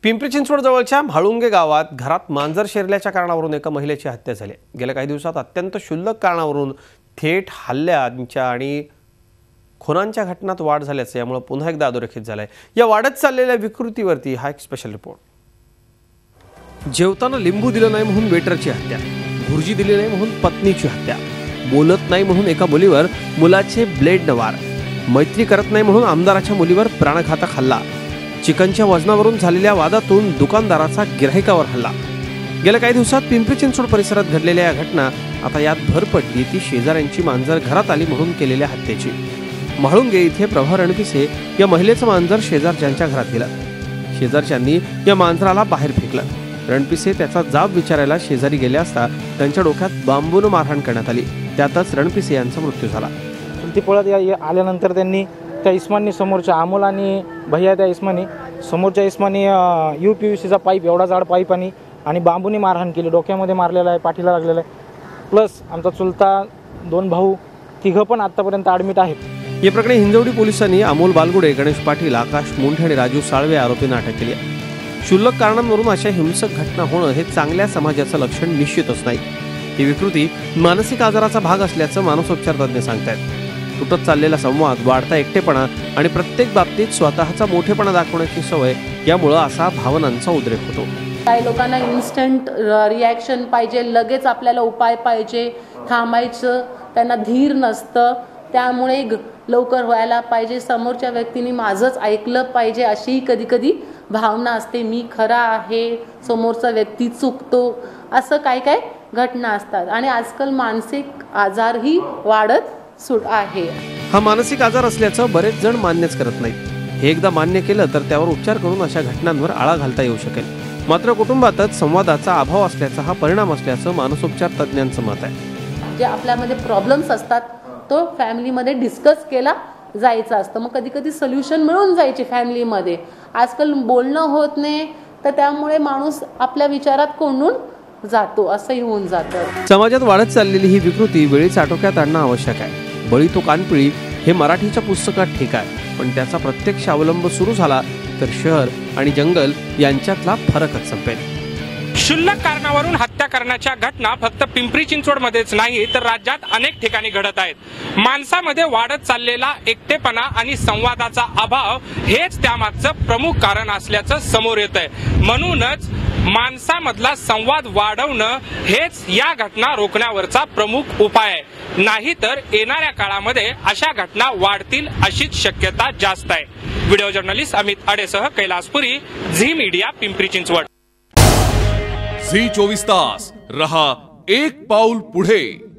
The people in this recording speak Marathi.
पिंपरी चिंचवड जवळच्या म्हाळुंगे गावात घरात मांजर शिरल्याच्या कारणावरून एका महिलेची हत्या झाली। गेल्या काही दिवसात अत्यंत क्षुल्लक कारणावरून थेट हल्ल्यांच्या आणि खुनांच्या घटनांत वाढ झाल्याचे यामुळे पुन्हा एकदा अधोरेखित झाले। या वाढत चाललेल्या विकृतीवरती हा एक स्पेशल रिपोर्ट। जेवताना लिंबू दिलं नाही म्हणून वेटरची हत्या, भुर्जी दिली नाही म्हणून पत्नीची हत्या, बोलत नाही म्हणून एका मुलीवर मुलाचे ब्लेडने वार, मैत्री करत नाही म्हणून आमदाराच्या मुलीवर प्राणघातक हल्ला, चिकनच्या वजनावरून झालेल्या वादातून दुकानदाराचा गिऱ्हाईकावर हल्ला। गेल्या काही दिवसात पिंपरी चिंचवड परिसरात घडलेल्या या घटना आता यात भर पडली ती शेजाऱ्यांची मांजर घरात आली म्हणून केलेल्या हत्येची। म्हाळुंगे इथे प्रभा रणपिसे या महिलेचं मांजर शेजारच्यांच्या घरात गेलं। शेजारच्यांनी या मांजराला बाहेर फेकलं। रणपिसे त्याचा जाब विचारायला शेजारी गेले असता त्यांच्या डोक्यात बांबूने मारहाण करण्यात आली। त्यातच रणपिसे यांचा मृत्यू झाला। ती पळत आल्यानंतर त्यांनी त्या इस्माननी समोरच्या अमोल आणि भैया त्या इस्मानी समोरच्या इस्मानी UPVCचा पाईप एवढा जाड पाईप आणि बांबूने मारहाण केली। डोक्यामध्ये मारलेला आहे, पाठीला लागलेला आहे। प्लस आमचा चुलता, 2 भाऊ, तिघं पण आतापर्यंत ॲडमिट आहेत। या प्रकरणी हिंजवडी पोलिसांनी अमोल बालगुडे, गणेश पाटील, आकाश मुंढे आणि राजू साळवे आरोपींना अटक केली आहे। क्षुल्लक कारणांवरून अशा हिंसक घटना होणं हे चांगल्या समाजाचं लक्षण निश्चितच नाही। ही विकृती मानसिक आजाराचा भाग असल्याचं मानसोपचार तज्ञ सांगतात। तुटत चाललेला संवाद, वाढता एकटेपणा आणि प्रत्येक बाबतीत स्वतःचा मोठेपणा दाखवण्याची सवय यामुळे असा भावनांचा उद्रेक होतो। काही लोकांना इन्स्टंट रिॲक्शन पाहिजे, लगेच आपल्याला उपाय पाहिजे, थांबायचं त्यांना धीर नसतं, त्यामुळे लवकर व्हायला पाहिजे, समोरच्या व्यक्तीने माझंच ऐकलं पाहिजे अशी कधी भावना असते। मी खरा आहे, समोरचा व्यक्ती चुकतो, असं काय घटना असतात आणि आजकाल मानसिक आजारही वाढत आहे। हा मानसिक आजार असल्याचं बरेच जण मान्यच करत नाहीत। हे एकदा मान्य केलं तर त्यावर उपचार करून अशा घटनांवर आळा घालता येऊ शकेल। मात्र कुटुंबातच संवादाचा अभाव असल्याचा हा परिणाम असल्याचं मानसोपचार तज्ञांचं मत आहे। जे आपल्यामध्ये प्रॉब्लेम्स असतात तो फॅमिलीमध्ये डिस्कस केला जायचं असतं, मग कधी सोल्युशन मिळून जायचे फॅमिलीमध्ये। आजकाल बोलणं होत नाही तर त्यामुळे माणूस आपल्या विचारात कोंडून जातो, असंही होऊन जातं। समाजात वाढत चाललेली ही विकृती वेळीच आटोक्यात आणणं आवश्यक आहे। बळी तो कानपिळी हे मराठीच्या पुस्तकात ठीक आहे, पण त्याचा प्रत्यक्ष अवलंब सुरू झाला तर शहर आणि जंगल यांच्यातला फरकच संपेल। क्षुल्लक कारणावरून हत्या करण्याच्या घटना फक्त पिंपरी चिंचवडमध्येच नाही तर राज्यात अनेक ठिकाणी घडत आहेत। माणसामध्ये वाढत चाललेला एकटेपणा आणि संवादाचा अभाव हेच त्यामागचं प्रमुख कारण असल्याचं समोर येतंय। म्हणूनच माणसामधला संवाद वाढवणं हेच या घटना रोखण्यावरचा प्रमुख उपाय आहे। नाहीतर येणाऱ्या काळामध्ये अशा घटना वाढतील अशीच शक्यता जास्त आहे। व्हिडिओ जर्नलिस्ट अमित अडेसह Kailaspuri, Zee media, Pimpri Chinchwad. Zee 24 तास रहा एक पाऊल पुढे।